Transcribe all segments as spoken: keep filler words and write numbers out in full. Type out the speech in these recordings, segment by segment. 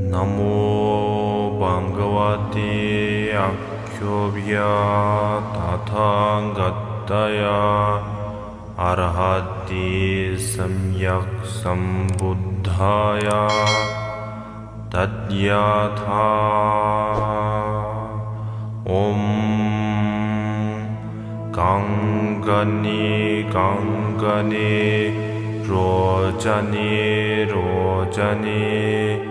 Namo Bhagavate Akhyobhya Tathagataya Arahati Samyak Sambuddhaya Tadyatha Om Gangani Gangani Rojani Rojani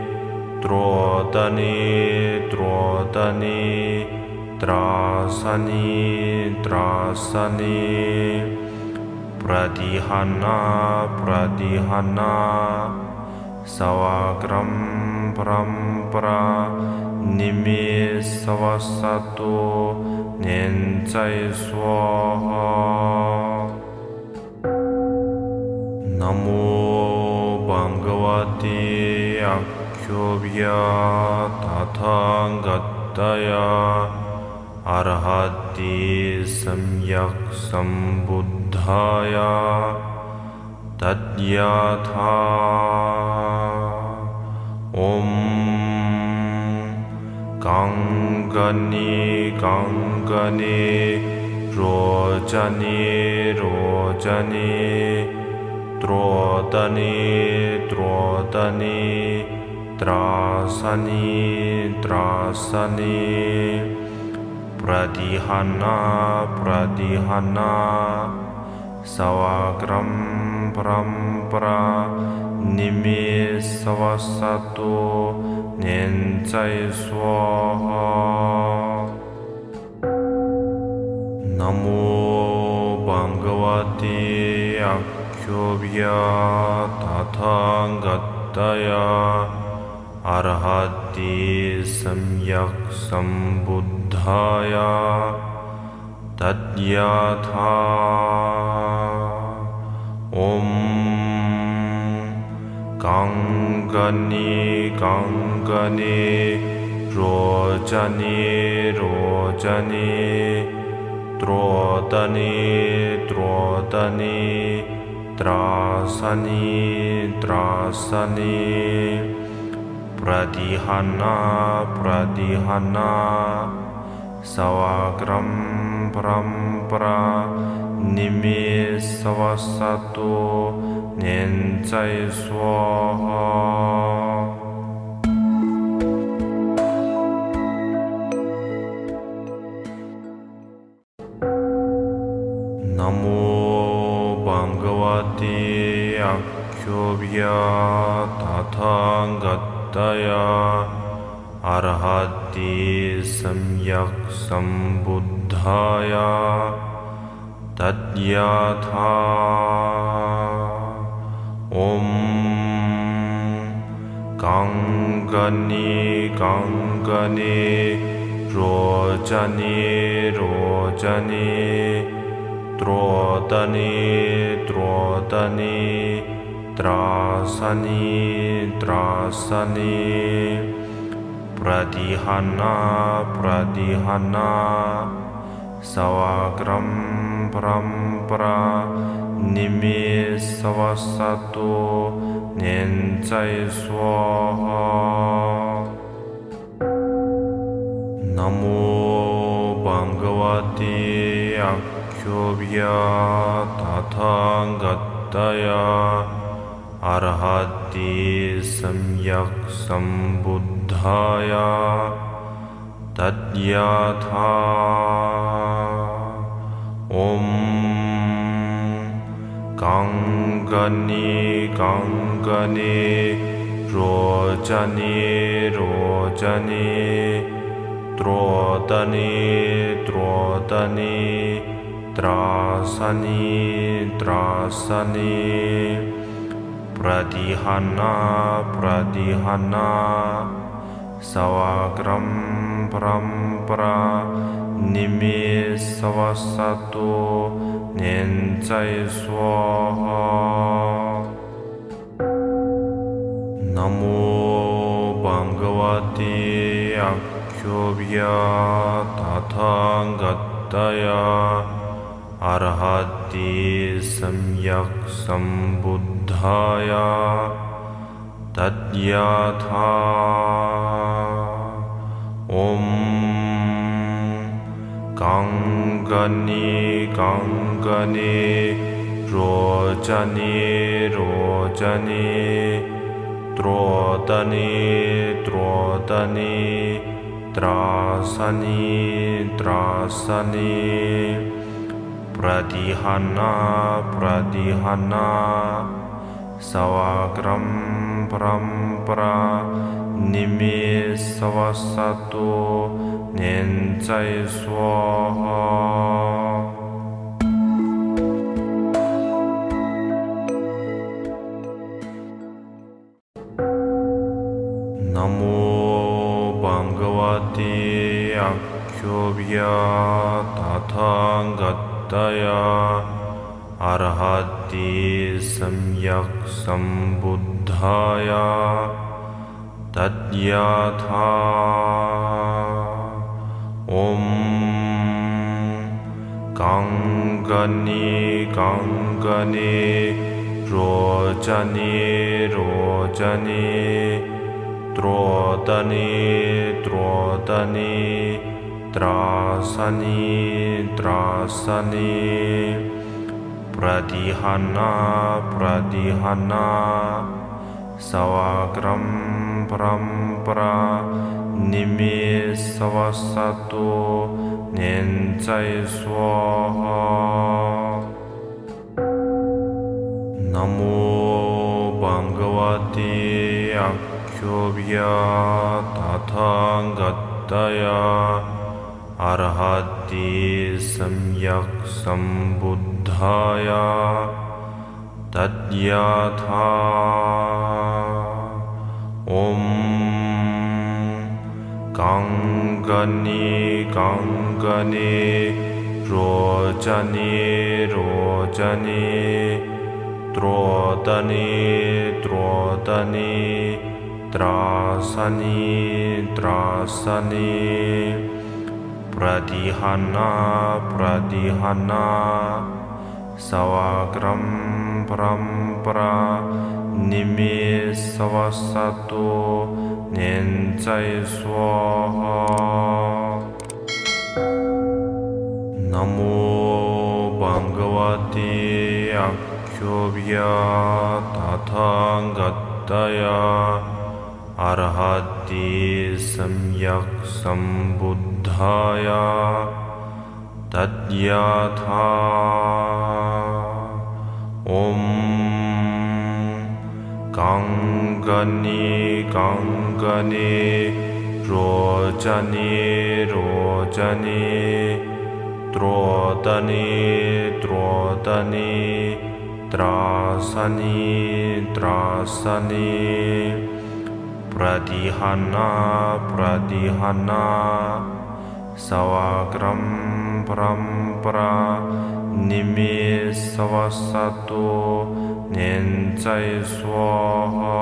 Drodani Drodani Drasani Drasani Pradihana Pradihana Sawagram Parampara Nimi Savasato Nencai Swaha. Namo Bhagavate Akhyobhya Tathagataya Arahati Samyak Sambuddhaya Tadyatha Om Gangani Gangani Rojani Rojani Drodani Drodani Drasani Drasani Pradihana Pradihana Sawagram Parampara Nimi Savasato Nencai Swaha. Namo Bhagavate Akhyobhya Tathagataya Arahati Samyak Sambuddhaya Tadyatha Om Gangani Gangani Rojani Rojani Drodani Drodani Drasani Drasani Pradihana Pradihana Sawagram Parampara Nimi Savasato Nencai Swaha. Namo Bhagavate Akhyobhya Tathagataya Arahati Samyak Sambuddhaya Tadyatha Om Gangani Gangani Rojani Rojani Drodani Drodani Drasani Drasani Pradihana Pradihana Sawagram Parampara Nimi Savasato Nencai Swaha. Namo Bhagavate Akhyobhya Tathagataya Arahati Samyak Sambuddhaya Tadyatha Om Gangani Gangani Rojani Rojani Drodani Drodani Drasani Drasani Pradihana Pradihana Sawagram Parampara Nimi Savasato Nencai Swaha. Namo Bhagavate Akhyobhya Tathagataya Arahati Samyak Sambuddhaya tadyatha om gangani gangani rojani rojani drodani drodani trasani trasani pradihana pradihana sawagram parampara nimi savasato nencai swaha. Namo Bhagavate Akhyobhya Tathagataya Arhati Samyak Sambuddhaya Tadyatha Om Gangani Gangani Rojani Rojani Drodani Drodani Trasani Trasani pradihana pradihana sawagram parampara nimi savasato nencai swaha. Namo Bhagavate Akhyobhya Tathagataya Arhati Samyak Sambuddhaya Tadyatha Om Gangani Gangani Rojani Rojani Drodani Drodani Trasani Trasani pradihana pradihana sawagram parampara nimi savasato nencai swaha. Namo Bhagavate Akhyobhya Tathagataya Arhati Samyak Sambuddhaya Tadyatha Om Gangani Gangani Rojani Rojani Drodani Drodani Trasani Trasani pradihana pradihana sawagram parampara nimi savasato nencai swaha.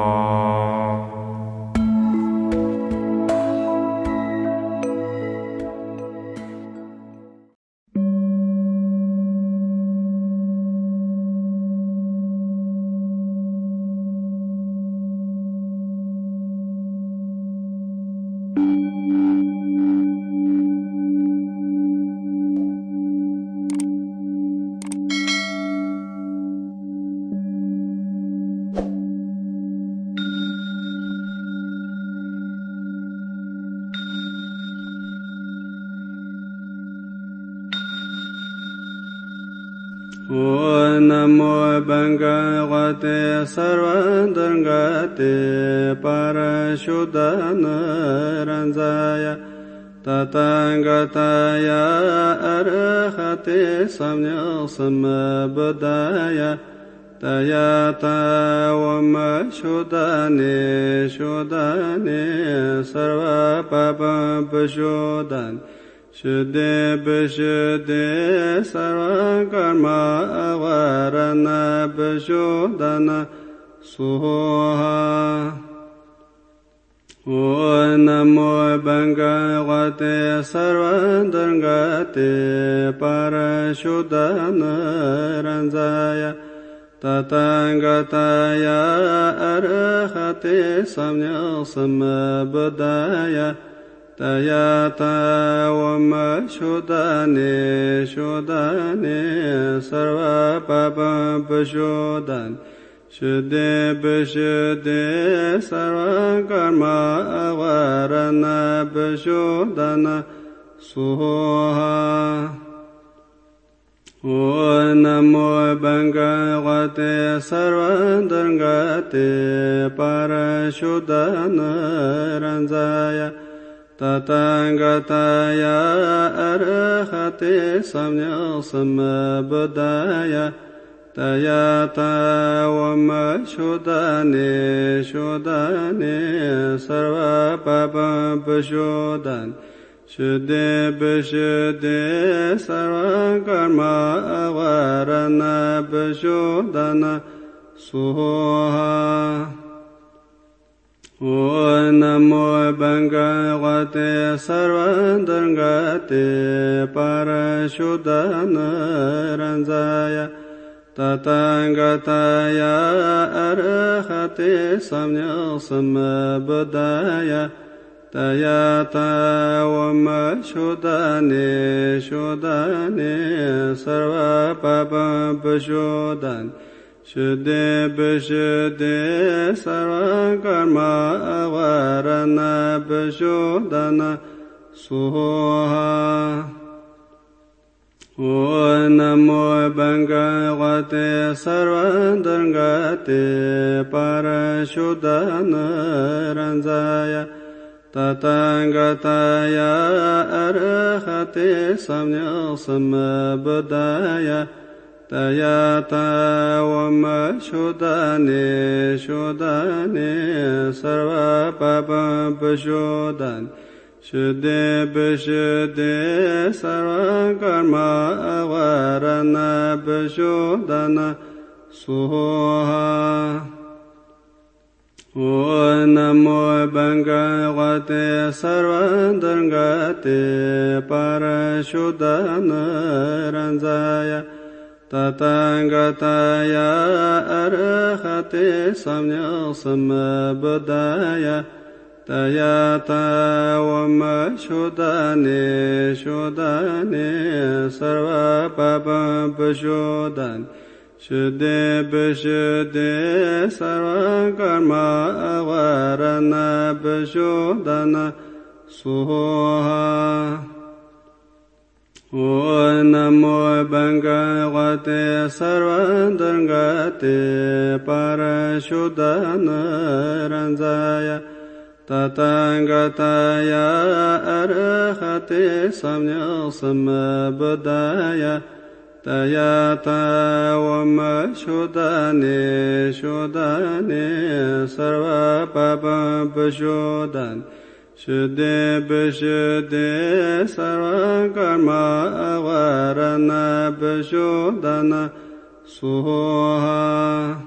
Namo Bhagavate Sarvadhargate Parashuddhana Ranjaya Tathagataya Arhate Samyak Sambuddhaya Tayata Vama Shuddhane Shuddhane Sarva Papa Pashuddhane Shuddhe Pashuddhe Sarva Karma Avarana Pashuddhana Suha. O Namo Bhagavate Sarvadhargate Parashuddhana Ranjaya Tathāgataya arahate samyak sambuddhaya Tayata wama shodane shodane sarva papa pashodan Shuddhe pashuddhe sarva karma avarana pashodana Soha Om Namo Bhagavate Sarvadhargate Parashuddhana Ranjaya Tathāgataya Arahate Samyak Sambuddhaya Tayata Vama Shodane Shodane Sarva Papa Pashodan Shuddhe Pashuddhe Sarva Karma Avarana Pashodana Soha Om Namo Bhagavate Sarvadhargate Parashuddhana Ranjaya Tathāgataya Arahate Samyak Sambuddhaya Tayata Vama Shodane Shodane Sarva Papa Pashodan Shuddhe Pashuddhe Sarva Karma Avarana Pashodana Soha Om Namo Bhagavate Sarvadhargate Parashuddhana Ranjaya Tathāgataya Arahate Samyak Sambuddhaya Tayata Vama Shodane Shodane Sarva Papa Pashodan Shuddhe Pashuddhe Sarva Karma Avarana Pashodana Soha Om Namo Bhagavate Sarvadhargate Parashuddhana Ranjaya Tathāgataya Arahate Samyak Sambuddhaya Tayata Vama Shodane Shodane Sarva Papa Pashodan Shuddhe Pashuddhe Sarva Karma Avarana Pashodana Soha Om Namo Bhagavate Sarvadhargate Parashuddhana Ranjaya Tathāgataya Arahate Samyak Sambuddhaya Tayata Vama Shodane Shodane Sarva Papa Pashodan Shuddhe Pashuddhe Sarva Karma Avarana Pashodana Soha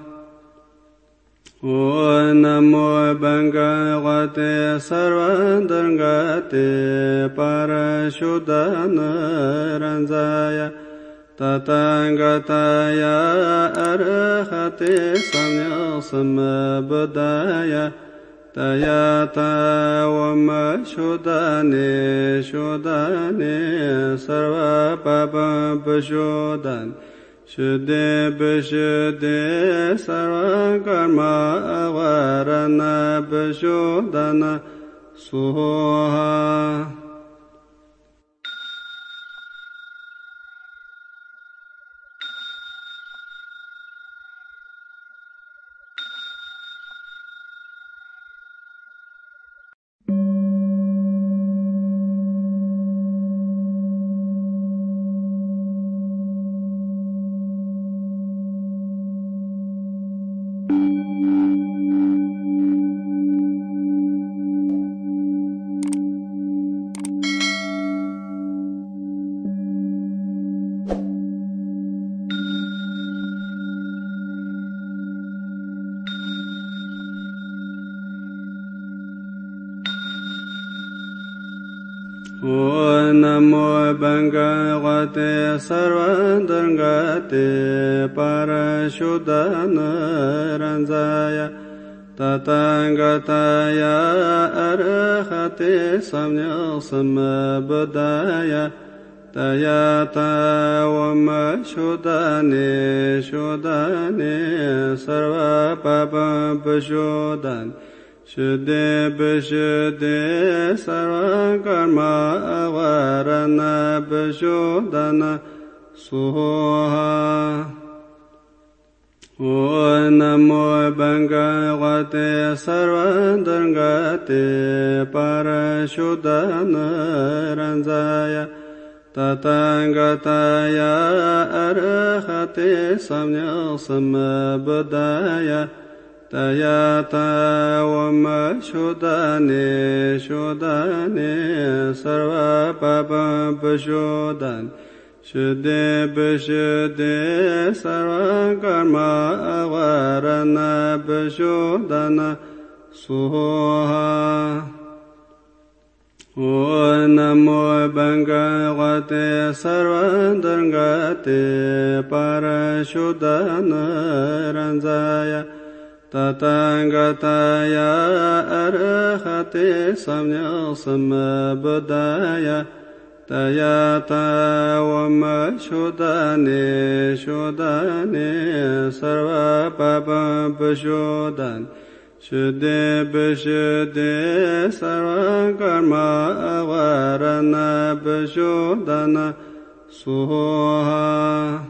Om Namo Bhagavate Sarvadhargate Parashuddhana Ranjaya Tathāgataya Arahate Samyak Sambuddhaya Tayata Vama Shodane Shodane Sarva Papa Pashodan Shuddhe Pashuddhe Sarva Karma Avarana Pashodana Soha Namo Bhagavate Sarvadhargate Parashuddhana Ranjaya Tathagataya Arahate Samyak Sambuddhaya Tayata Vama Shuddhane Shuddhane Sarva Papa Pashuddhan Shuddhe Pashuddhe Sarva Karma Avarana Pashuddhana Suha Namo Bhagavate Sarvadhargate Parashuddhana Ranjaya Tathagataya Arahate Samyak Sambuddhaya Tayata Vama Shuddhane Shuddhane Sarva Papa Pashuddhan Shuddhe Pashuddhe Sarva Karma Avarana Pashuddhana Suha Namo Bhagavate Sarvadhargate Parashuddhana Ranjaya Tathagataya Arahate Samyak Sambuddhaya Tayata Vama Shuddhane Shuddhane Sarva Papa Pashuddhan Shuddhe Pashuddhe Sarva Karma Avarana Pashuddhana Suha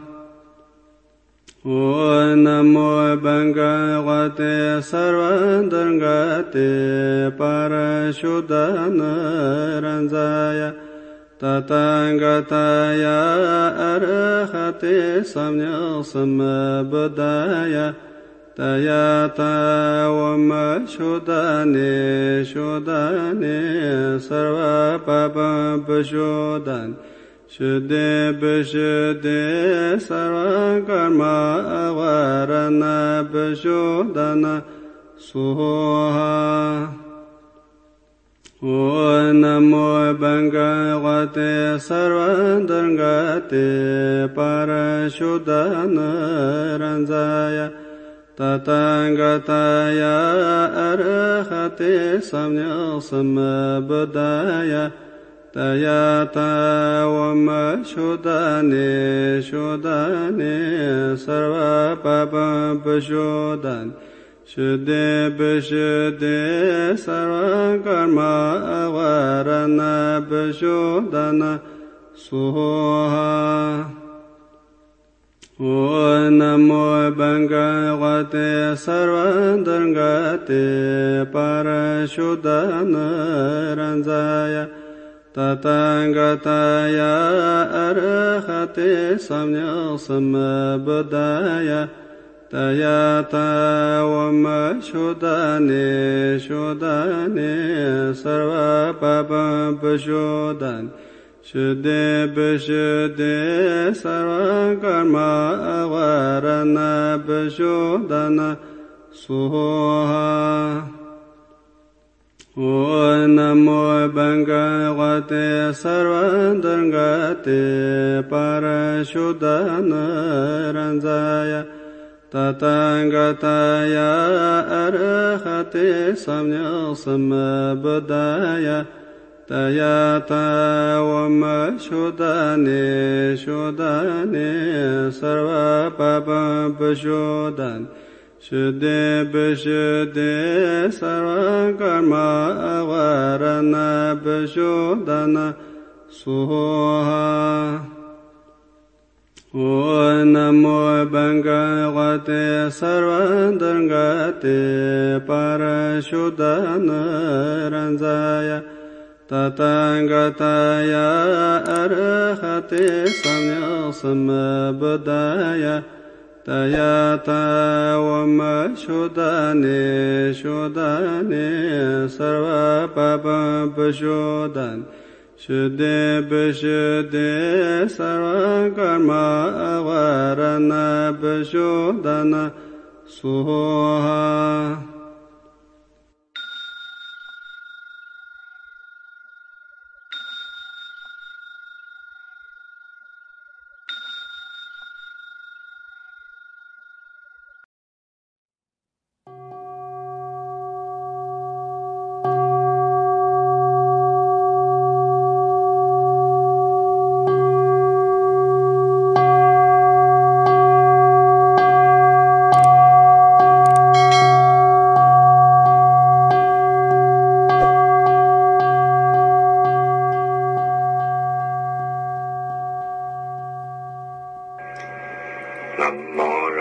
Namo Bhagavate Sarvadhargate Parashuddhana Ranjaya Tathagataya Arahate Samyak Sambuddhaya Tayata Vama Shuddhane Shuddhane Sarva Papa Pashuddhan Shuddhe Pashuddhe Sarva Karma Avarana Pashuddhana Suha Namo Bhagavate Sarvadhargate Parashuddhana Ranjaya Tathagataya Arahate Samyak Sambuddhaya Tayata Vama Shuddhane Shuddhane Sarva Papa Pashuddhan Shuddhe Pashuddhe Sarva Karma Avarana Pashuddhana Suha Namo Bhagavate Sarvadhargate Parashuddhana Ranjaya Tathagataya Arahate Samyak Sambuddhaya Tayata Vama Shuddhane Shuddhane Sarva Papa Pashuddhan Shuddhe Pashuddhe Sarva Karma Avarana Pashuddhana Suha Namo Bhagavate Sarvadhargate Parashuddhana Ranjaya Tathagataya Arahate Samyak Sambuddhaya Tayata Vama Shuddhane Shuddhane Sarva Papa Pashuddhan Shuddhe Pashuddhe Sarva Karma Avarana Pashuddhana Suha Namo Bhagavate Sarvadhargate Parashuddhana Ranjaya Tathagataya Arahate Samyak Sambuddhaya Tayata Vama Shuddhane Shuddhane Sarva Papa Pashuddhan Shuddhe Pashuddhe Sarva Karma Avarana Pashuddhana Suha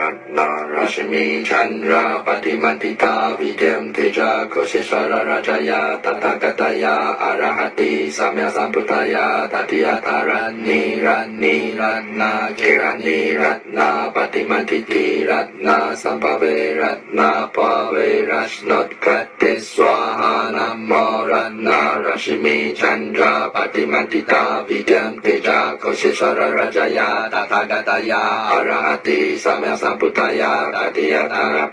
Ratna Rashmi Chandra Patimantita Vidyam Teja Kosheshwara Rajaya Tathāgataya Arahati Samya Samputaya Tatiyata Rani Rani Ratna Kirani Ratna Patimantiti Ratna Sambhave Ratna Pave Rashnot Kate Swaha Namo Ratna Rashmi Chandra Patimantita Vidyam Teja Kosheshwara Rajaya Tathāgataya Arahati Samya Samputaya Tatiyata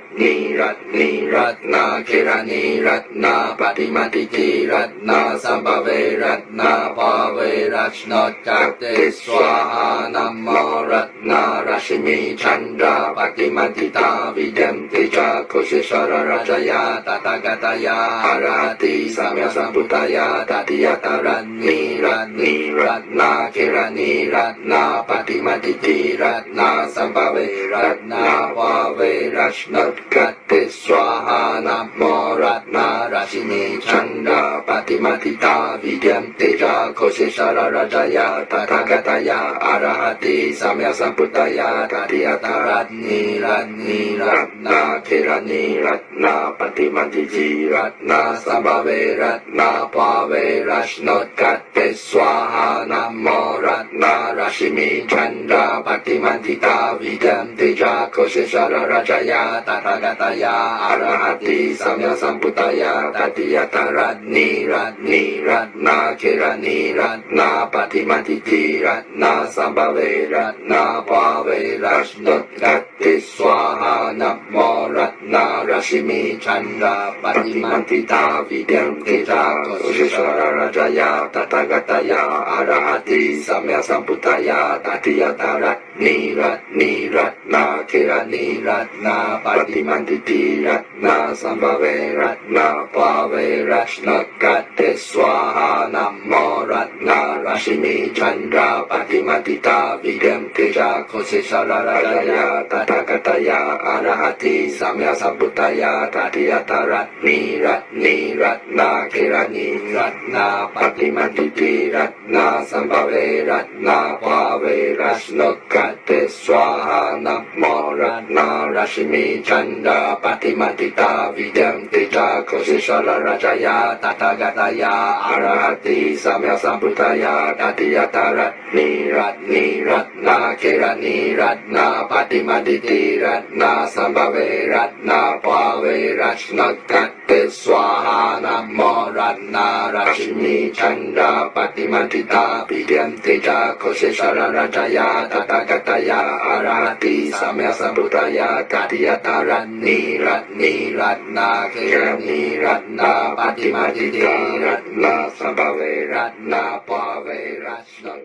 Ratni Ratna Kirani Ratna Patimantiti Ratna Sambhave Ratna Pave Rashnot Kate Swaha Namo Ratna Rashmi Chandra Patimantita Vidyam Teja Kosheshwara Rajaya Tathāgataya Arahati Samya Samputaya Tatiyata Ratni Ratni Ratna Kirani Ratna Patimantiti Ratna Sambhave Ratna Pave Rashnot Kate Swaha Namo Ratna Rashmi Chandra Patimantita Vidyam Teja Kosheshwara Rajaya Tathāgataya Arahati Samya Samputaya Tatiyata Ratni Ratni Ratna Kirani Ratna Patimantiti Ratna Sambhave Ratna Pave Rashnot Kate Swaha Namo Ratna Rashmi Chandra Patimantita Vidyam Teja Kosheshwara Rajaya Tathāgataya Arahati Samya Samputaya Tatiyata Ratni Ratni Ratna Kirani Ratna Patimantiti Ratna Sambhave Ratna Pave Rashnot Kate Swaha Namo Ratna Rashmi Chandra Patimantita Vidyam Teja Kosheshwara Rajaya Tathāgataya Arahati Samya Samputaya Tatiyata Ratni Ratni Ratna Kirani Ratna Patimantiti Ratna Sambhave Ratna Pave Rashnot Kate Swaha Namo Ratna Rashmi Chandra Patimantita Vidyam Teja Kosheshwara Rajaya Tathāgataya Arahati Samya Samputaya Tatiyata Ratni Ratni Ratna Kirani Ratna Patimantiti Ratna Sambhave Ratna Pave Rashnot Kate Swaha Namo Ratna Rashmi Chandra Patimantita Vidyam Teja Kosheshwara Rajaya Tathāgataya Arahati Samya Samputaya Tatiyata Ratni Ratni Ratna Kirani Ratna Patimantiti Ratna Sambhave Ratna Pave Rashnot Kate Swaha Namo Ratna Rashmi Chandra Patimantita Vidyam Teja Kosheshwara Rajaya Tathāgataya Arahati Samya Samputaya Tatiyata Ratni Ratni Ratna Kirani Ratna Patimantiti Ratna Sambhave Ratna Pave Rashnot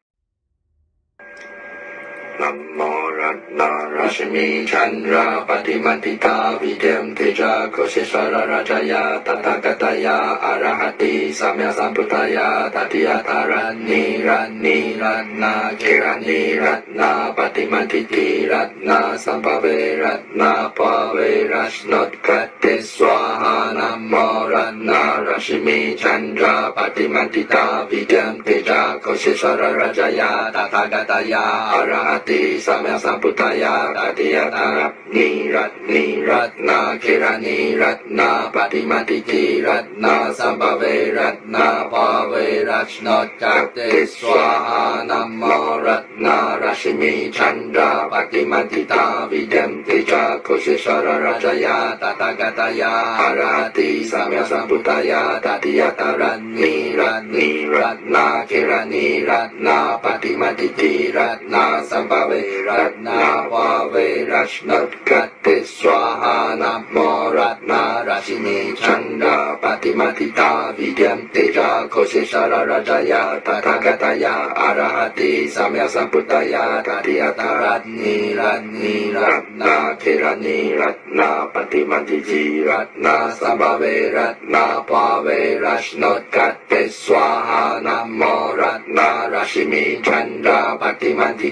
Namo Ratna Rashmi Chandra Patimantita Vidyam Teja Kosheshwara Rajaya Tathāgataya Arahati Samya Samputaya Tatiyata Ratni Ratni Ratna Kirani Ratna Patimantiti Ratna Sambhave Ratna Pave Rashnot Kate Swaha Namo Ratna Rashmi Chandra Patimantita Vidyam Teja Kosheshwara Rajaya Tathāgataya Arahati Samya Samputaya Tatiyata Ratni Ratni Ratna Kirani Ratna Patimantiti Ratna Sambhave Ratna Pave Rashnot Kate Swaha Namo Ratna Rashmi Chandra Patimantita Vidyam Teja Kosheshwara Rajaya Tathāgataya Arahati Samya Samputaya Tatiyata Ratni Ratni Ratna Kirani Ratna Patimantiti Ratna Sambhave Ratna Pave Rashnot Kate Swaha Namo Ratna Rashmi Chandra Patimantita Vidyam Teja Kosheshwara Rajaya Tathāgataya Arahati Samya Samputaya Tatiyata Ratni Ratni Ratna Kirani Ratna Patimantiti Ratna Sambhave Ratna Pave Rashnot Kate Swaha Namo Ratna Rashmi Chandra Patimantita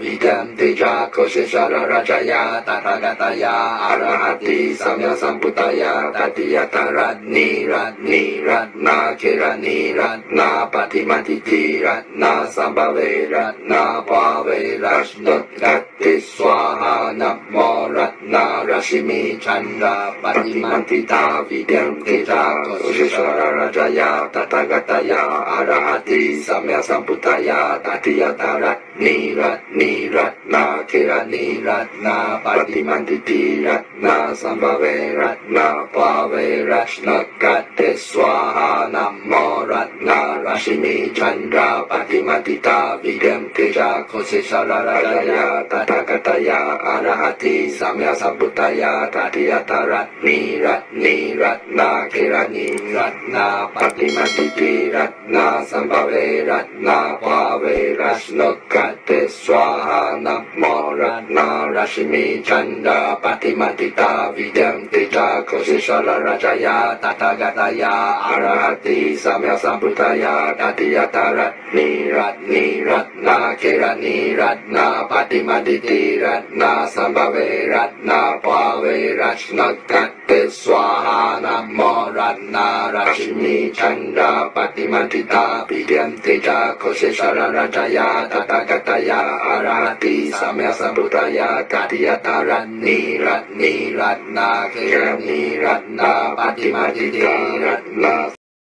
Vidam Teja Kosheshara Rajaya Tathagataya Arahati Samya Sambuddhaya Tatiyata Ratni Ratni Ratna Kirani Ratna Patimatiti Ratna Sambhave Ratna Bhave Rashnodgati Swaha Namo Ratna Rashimi Chandra Patimatita Vidam Teja Kosheshara Rajaya Tathagataya Arahati Samya Sambuddhaya Tatiyata Ratni Ratni Ratna Kirani Ratna Patimantiti Ratna Sambhave Ratna Bhave Rashnodgati Swaha Namo Ratna Rashimi Chandra Patimatita Vidam Teja Kosheshara Rajaya Tathagataya Arahati Samya Sambuddhaya Tatiyata Ratni Ratni Ratna Kirani Ratna Patimatiti Ratna Sambhave Ratna Bhave Rashnodgati Swaha Namo Ratna Rashimi Chandra Patimatita Vidam Teja Kosheshara Rajaya Tathagataya Arahati Samya Sambuddhaya Tatiyata Ratni Ratni Ratna Kirani Ratna Patimatiti Ratna Sambhave Ratna Bhave Rashnodgati Swaha Namo Ratna Rashimi Chandra Patimatita Vidam Teja Kosheshara Rajaya Tathagataya Arahati Samya Sambuddhaya Tatiyata Ratni Ratni Ratna Kirani Ratna Patimatiti Ratna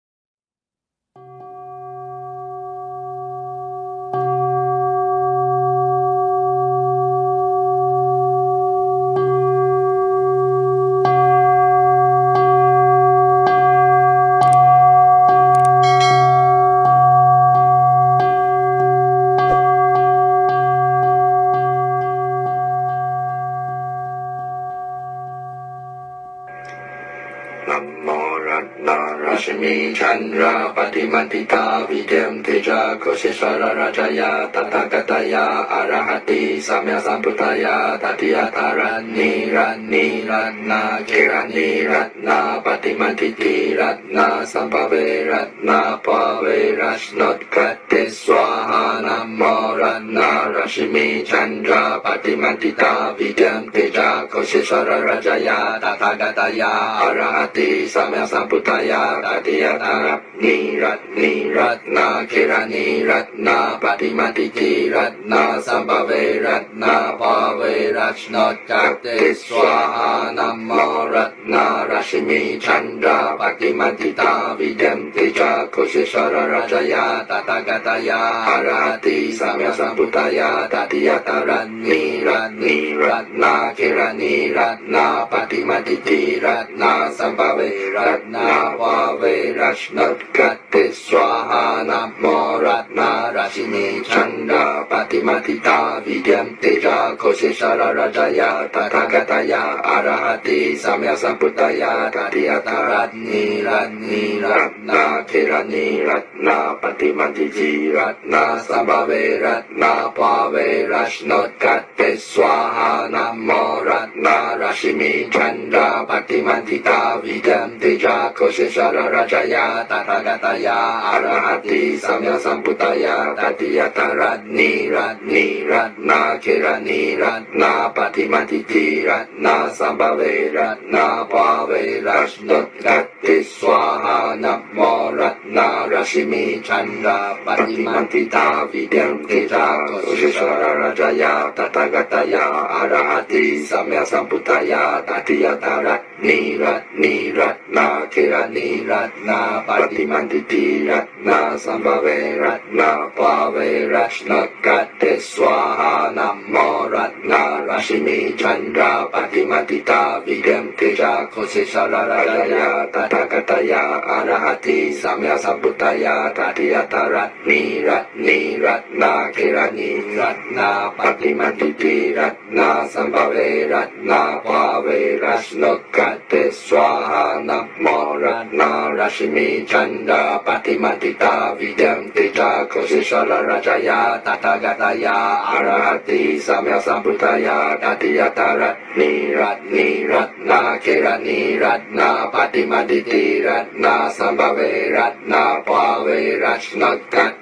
Rashmi Chandra Patimatita Vidam Teja Kosheshara Rajaya Tathagataya Arahati Samya Sambuddhaya Tatiyata Ratni Ratni Ratna Kirani Ratna Patimatiti Ratna Sambhave Ratna Bhave Rashnodgati Swaha Namo Ratna Rashmi Chandra Patimatita Vidam Teja Kosheshara Rajaya Tathagataya Arahati Samya Sambuddhaya Tatiyata Ratni Ratni Ratna Kirani Ratna Patimatiti Ratna Sambhave Ratna Bhave Rashnodgati Swaha Namo Ratna Rashimi Chandra Patimatita Vidam Teja Kosheshara Rajaya Tathagataya Arahati Samya Sambuddhaya Tatiyata Ratni Ratni Ratna Kirani Ratna Patimatiti Ratna Sambhave Ratna Bhave Rashnodgati Swaha Namo Ratna Rashimi Chandra Patimatita Vidam Teja Kosheshara Rajaya Tathagataya Arahati Samya Sambuddhaya Tatiyata Ratni Ratni Ratna Kirani Ratna Patimatiti Ratna Sambhave Ratna Bhave Rashnodgati Swaha Namo Ratna Rashimi Chandra Patimatita Vidam Teja Kosheshara Rajaya Tathagataya Arahati Samya Sambuddhaya Tatiyata Ratni Ratni Ratna Kirani Ratna Patimatiti Ratna Sambhave Ratna Bhave Rashnodgati Swaha Namo Ratna Rashimi Chandra Patimatita Vidam Teja Kosheshara Rajaya Tathagataya Arahati Samya Sambuddhaya Tatiyata Ratni Ratni Ratna Kirani Ratna Patimatiti Ratna Sambhave Ratna Bhave Rashnodgati Swaha Namo Ratna Rashimi Chandra Patimatita Vidam Teja Kosheshara Rajaya Tathagataya Arahati Samya Sambuddhaya Tatiyata Ratni Ratni Ratna Kirani Ratna Patimatiti Ratna Sambhave Ratna Bhave Rashnodgati Swaha Namo Ratna Rashimi Chandra Patimatita Vidam Teja Kosheshara Rajaya Tathagataya Arahati Samya Sambuddhaya Tatiyata Ratni Ratni Ratna Kirani Ratna Patimatiti Ratna Sambhave Ratna Bhave Rashnodgati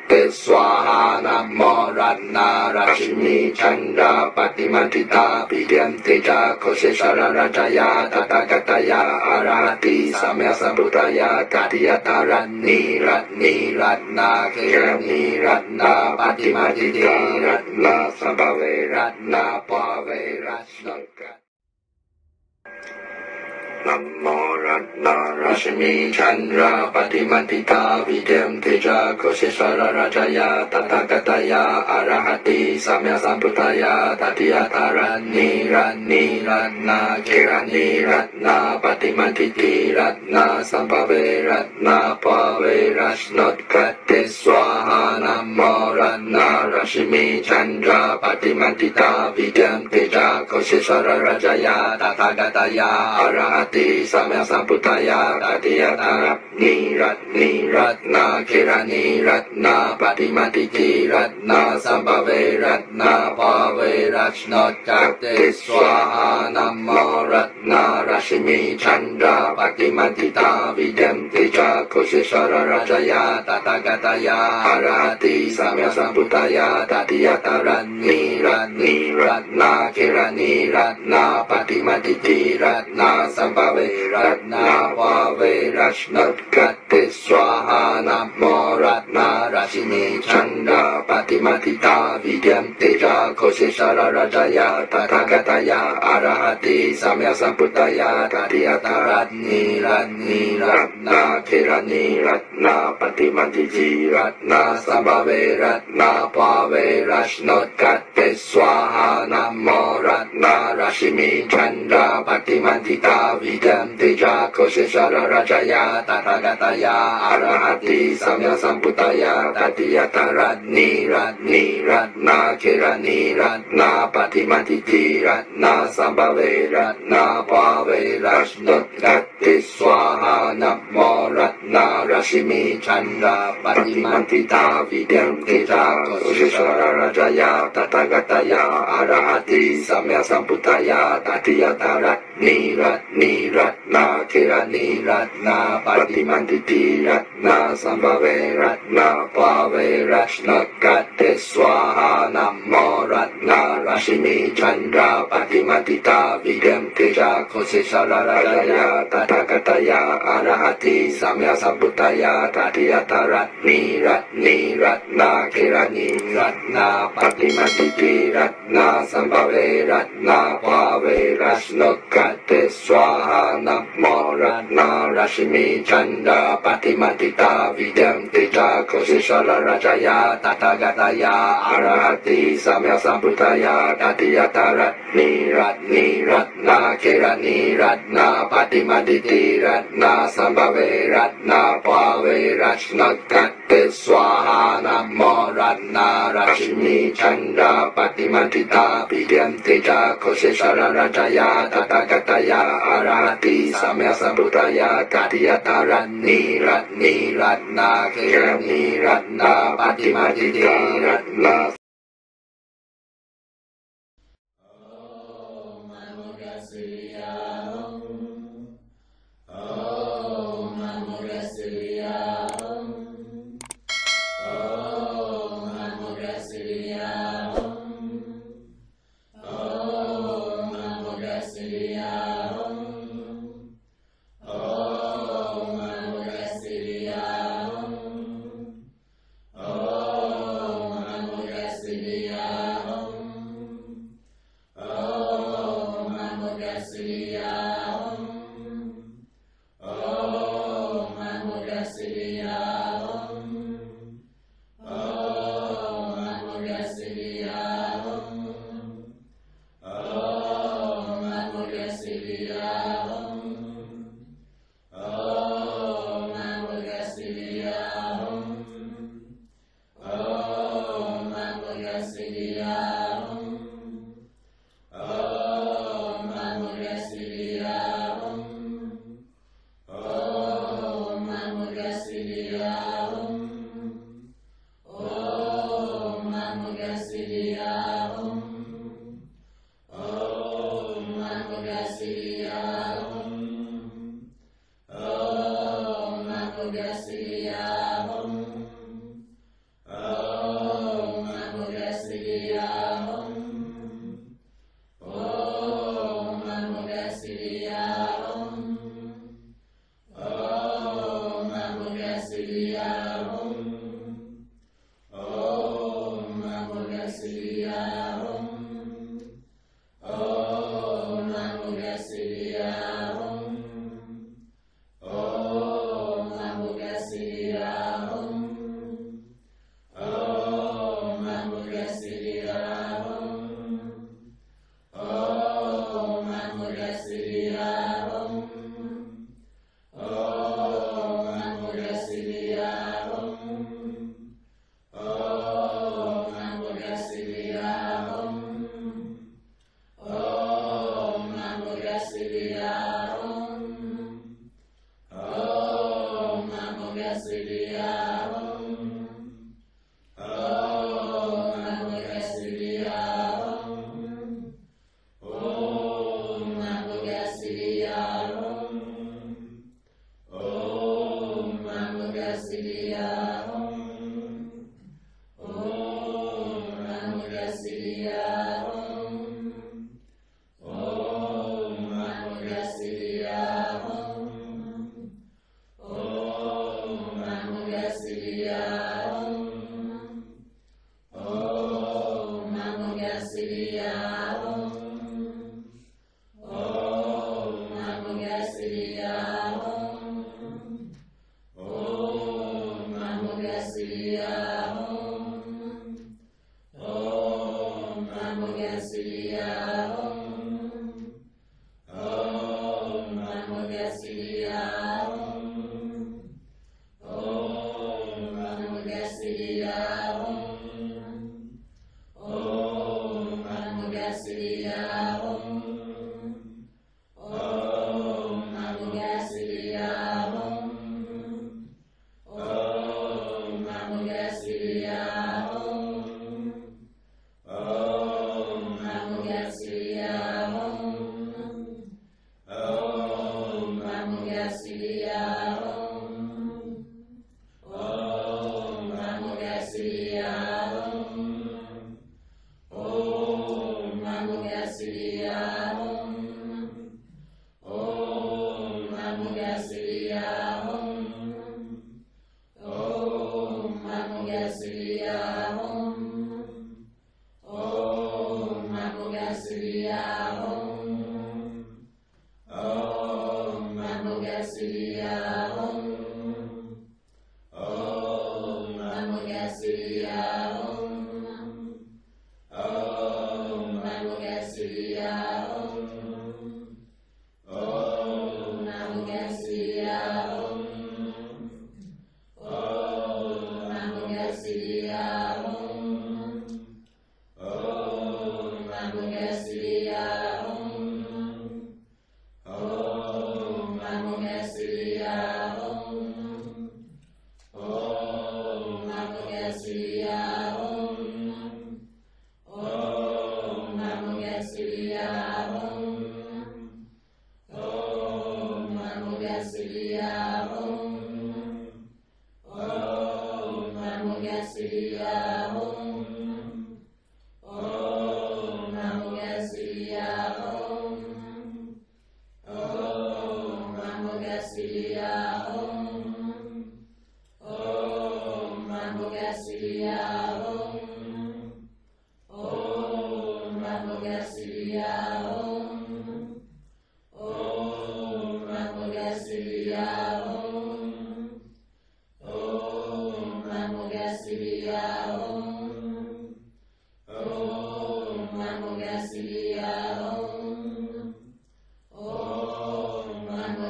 Gatte Swaha Namo Ratna Rashmi Chandra Patimantita Vidyam Teja Kosesara Rajaya Tathagata Arahati Samya Sambuddhaya Tadiyata Ratni Ratni Ratna Kirani Ratna Patimantita Ratna Sambhave Ratna Pave Ratnaka Namo Ratna Rashmi Chandra Patimantita Vidyam Teja Kosesara Rajaya Tathagata Arahati Samya Sambuddhaya Tadiyata Ratni Ratni Ratna Kirani Ratna Patimantiti Ratna Sambhave Ratna Pave Ratnaka Swaha Namo Ratna Rashmi Chandra Patimantita Vidyam Teja Kosesara Rajaya Tathagata Arahati Samya Sambuddhaya Tadiyata Ratni Ratni Ratna Kirani Ratna Patimantiti Ratna Sambhave Ratna Pave Ratnaka Swaha Namo Ratna Rashmi Chandra Patimantita Vidyam Teja Kosesara Rajaya Tathagata Arahati Samya Sambuddhaya Tadiyata Ratni Ratni Ratna Kirani Ratna Patimantiti Ratna Sambhave Ratna Pave Ratnaka Swaha Namo Ratna Rashmi Chandra Patimantita Vidyam Teja Kosesara Rajaya Tathagata Arahati Samya Sambuddhaya Tadiyata Ratni Ratni Ratna Kirani Ratna Patimantiti Ratna Sambhave Ratna Pave Ratnaka Swaha Namo Ratna Rashmi Chandra Patimantita Vidyam Teja Kosesara Rajaya Tathagata Arahati Samya Sambuddhaya Tadiyata Ratni Ratni Ratna Kirani Ratna Patimantiti Ratna Sambhave Ratna Pave Ratnaka Swaha Namo Ratna Rashmi Chandra Patimantita Vidyam Teja Kosesara Rajaya Tathagata Arahati Samya Sambuddhaya Tadiyata Ratni Ratni Ratna Kirani Ratna Patimantiti Ratna Sambhave Ratna Pave Ratnaka Swaha Namo Ratna Rashmi Chandra Patimantita Vidyam Teja Kosesara Rajaya Tathagata Arahati Samya Sambuddhaya Tadiyata Ratni Ratni Ratna Kirani Ratna Patimantiti Ratna Sambhave Ratna Pave Ratnaka Swaha Namo Ratna Rashmi Chandra Patimantita Vidyam Teja Kosesara Rajaya Tathagata Arahati Samya Sambuddhaya Tadiyata Ratni Ratni Ratna Kirani Ratna Patimantiti Ratna Sambhave Ratna Pave Ratnaka Swaha Namo Ratna Rashmi Chandra Patimantita Vidyam Teja Kosesara Rajaya Tathagata Arahati Samya Sambuddhaya Tadiyata Ratni Ratni Ratna Kirani Ratna Patimantiti Ratna Om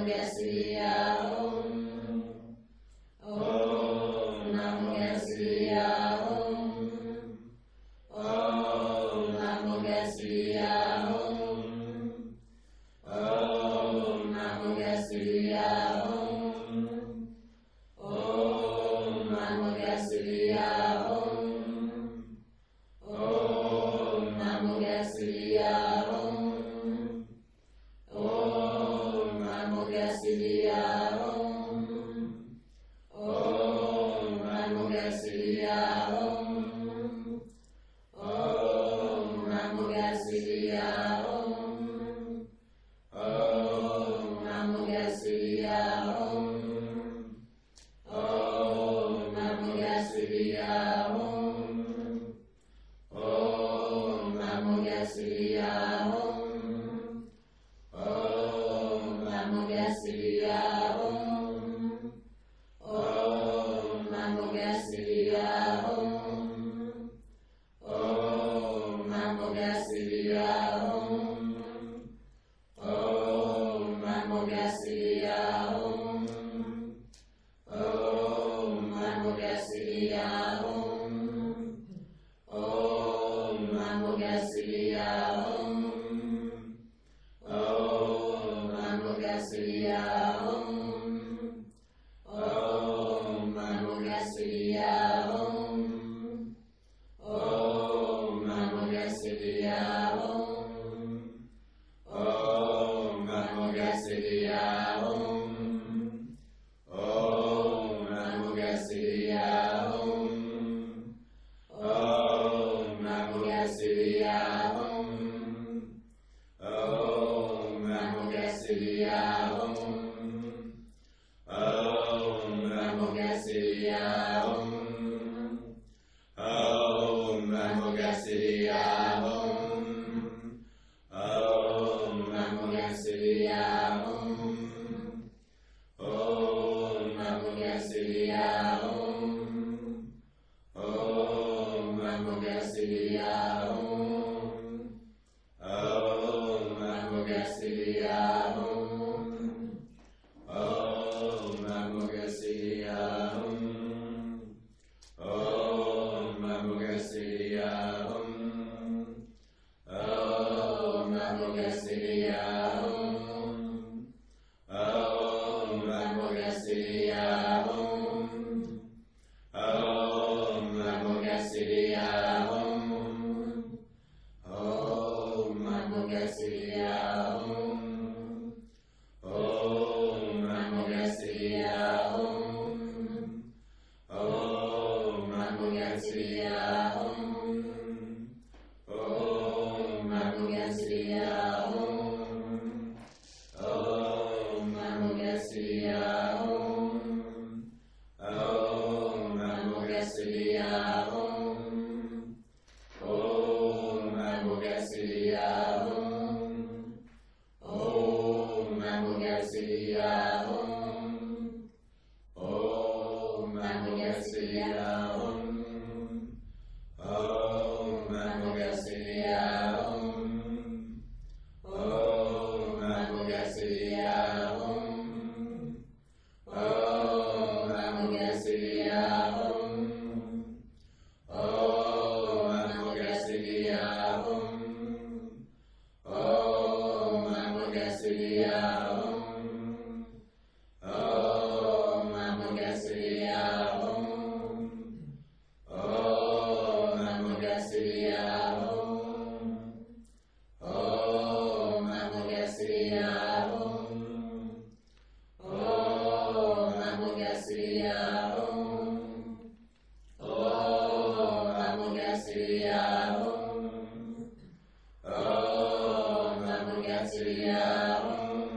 Om Namo Gasriya Om